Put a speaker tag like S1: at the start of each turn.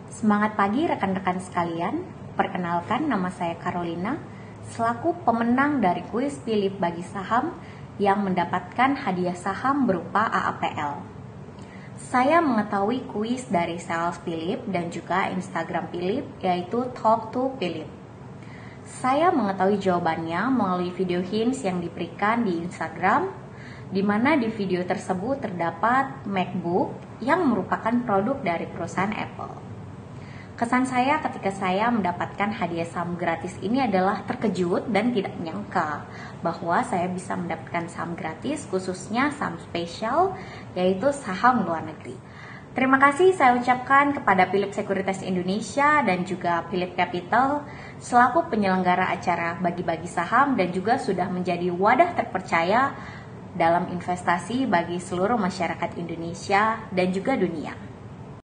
S1: Semangat pagi rekan-rekan sekalian, perkenalkan nama saya Carolina, selaku pemenang dari kuis Philip bagi saham yang mendapatkan hadiah saham berupa AAPL. Saya mengetahui kuis dari sales Philip dan juga Instagram Philip, yaitu Talk to Philip. Saya mengetahui jawabannya melalui video hints yang diberikan di Instagram, di mana di video tersebut terdapat MacBook yang merupakan produk dari perusahaan Apple. Kesan saya ketika saya mendapatkan hadiah saham gratis ini adalah terkejut dan tidak menyangka bahwa saya bisa mendapatkan saham gratis, khususnya saham spesial, yaitu saham luar negeri. Terima kasih saya ucapkan kepada Philip Securities Indonesia dan juga Philip Capital selaku penyelenggara acara bagi-bagi saham dan juga sudah menjadi wadah terpercaya dalam investasi bagi seluruh masyarakat Indonesia dan juga dunia.